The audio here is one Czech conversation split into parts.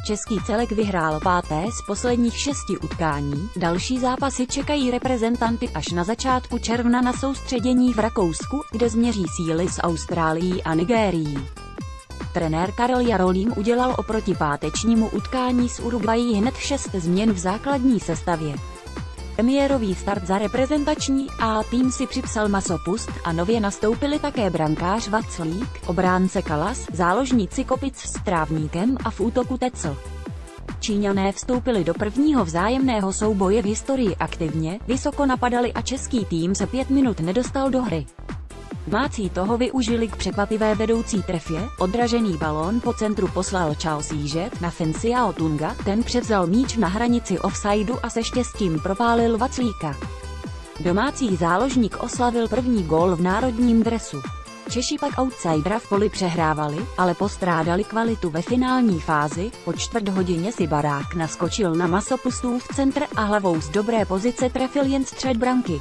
Český celek vyhrál 5. z posledních 6 utkání, další zápasy čekají reprezentanty až na začátku června na soustředění v Rakousku, kde změří síly s Austrálií a Nigérií. Trenér Karel Jarolím udělal oproti pátečnímu utkání s Uruguayí hned 6 změn v základní sestavě. Premiérový start za reprezentační A tým si připsal Masopust a nově nastoupili také brankář Vaclík, obránce Kalas, záložníci Kopic s Trávníkem a v útoku Tecl. Číňané vstoupili do prvního vzájemného souboje v historii aktivně, vysoko napadali a český tým se 5 minut nedostal do hry. Domácí toho využili k překvapivé vedoucí trefě, odražený balón po centru poslal Charles Jížet na Xiao Tunga, ten převzal míč na hranici offsideu a se štěstím propálil Vaclíka. Domácí záložník oslavil první gól v národním dresu. Češi pak outsidera v poli přehrávali, ale postrádali kvalitu ve finální fázi, po čtvrt hodině si Barák naskočil na Masopustův centr a hlavou z dobré pozice trefil jen střed branky.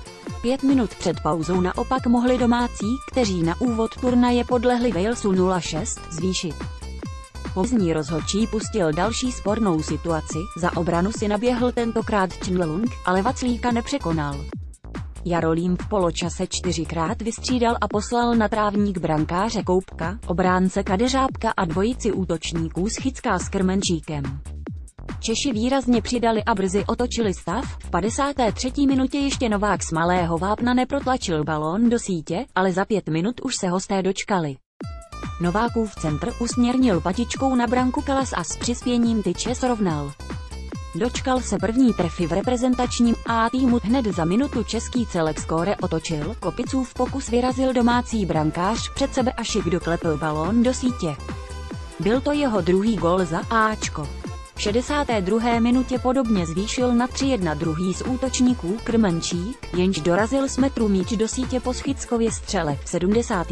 5 minut před pauzou naopak mohli domácí, kteří na úvod turnaje podlehli Walesu 0-6, zvýšit. Pozdní rozhodčí pustil další spornou situaci, za obranu si naběhl tentokrát Čnlelung, ale Vaclíka nepřekonal. Jarolím v poločase 4krát vystřídal a poslal na trávník brankáře Koupka, obránce Kadeřábka a dvojici útočníků Schycká s Krmenčíkem. Češi výrazně přidali a brzy otočili stav, v 53. minutě ještě Novák z malého vápna neprotlačil balón do sítě, ale za 5 minut už se hosté dočkali. Novákův centr usměrnil patičkou na branku Kalas a s přispěním tyče srovnal. Dočkal se první trefy v reprezentačním A týmu, hned za minutu český celek skóre otočil, Kopicův pokus vyrazil domácí brankář před sebe a Šik doklepl balón do sítě. Byl to jeho druhý gól za Ačko. V 62. minutě podobně zvýšil na 3-1 druhý z útočníků Krmenčík, jenž dorazil z metru míč do sítě po Schyckově střele v 70.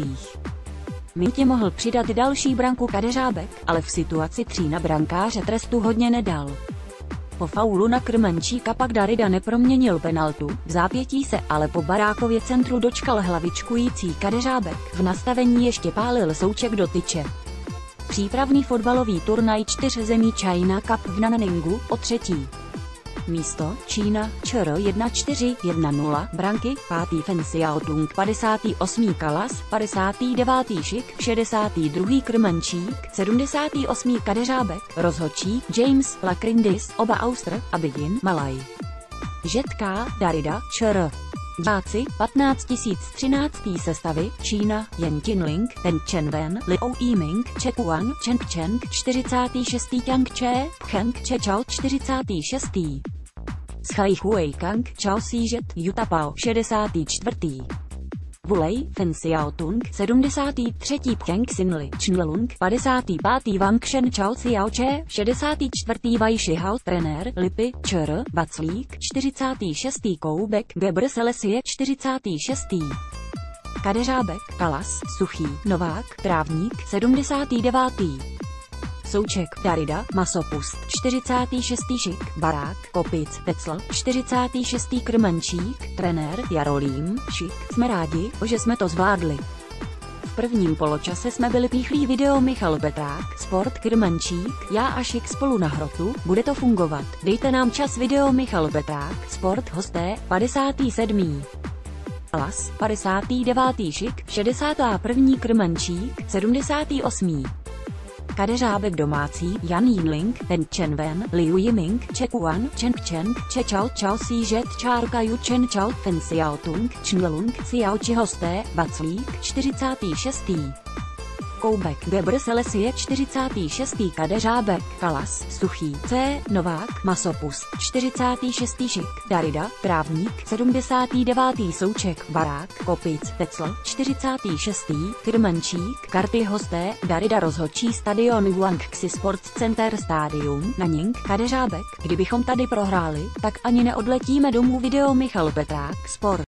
minutě mohl přidat další branku Kadeřábek, ale v situaci 3 na brankáře trestu hodně nedal. Po faulu na Krmenčíka pak Darida neproměnil penaltu, v zápětí se ale po Barákově centru dočkal hlavičkující Kadeřábek, v nastavení ještě pálil souček do tyče. Přípravný fotbalový turnaj 4 zemí China Cup v Nanningu, o 3. místo, Čína, ČR 1-4-1-0, branky, 5. Xiao Tung, 58. Kalas, 59. Šik, 62. Krmenčík, 78. Kadeřábek, rozhodčí, James Lakrindis, oba Austr, Abidin, Malaj. Žetká, Darida, ČR. Diváci, 15 013. sestavy, Čína, Jen Qinling, Ten Chenwen, Liu Yiming, Chekuan, Cheng Cheng, 46. Tiang Che, Pcheng Che Chao, 46. Schai Huei Kang, Chao Sijet, Yutapao, 64. Wulei, Xiao Tung, 73. Pcheng Xinli, Čnlelung, 55. Wang Shen Chao Xiao Che, 64. Wei Shihao, trenér, Lipy, ČR, Vaclík, 46. Koubek, Gebre Selesie, 46. Kadeřábek, Kalas, Suchý, Novák, Trávník, 79. Souček, Darida, Masopust, 46. Šik, Barák, Kopic, Tecl, 46. Krmenčík, trenér, Jarolím, Šik. Jsme rádi, že jsme to zvládli. V prvním poločase jsme byli píchlí. Video Michal Petrák, Sport Krmenčík, já a Šik spolu na hrotu, bude to fungovat, dejte nám čas. Video Michal Petrák, Sport hosté, 57. Kalas, 59. Šik, 61. Krmenčík, 78. Kadeřábek domácí, Jan Yinling, Ten Chenwen, Liu Yiming, Chekuan, Cheng Cheng, Che Chao, Chao Sijet, Chárka Yu Chen Chao, Xiao Tung, Čnlelung, Xiao Chi hosté, Vaclík, 46. Koubek, Gebre Selesie, 46. Kadeřábek, Kalas, Suchý, C. Novák, Masopust, 46. Šik, Darida, Trávník, 79. Souček, Barák, Kopic, Tecl, 46. Krmenčík, karty hosté, Darida, rozhodčí stadion Guangxi Sports Center Stadium, Nanning, Kadeřábek, kdybychom tady prohráli, tak ani neodletíme domů. Video Michal Petrák, Sport.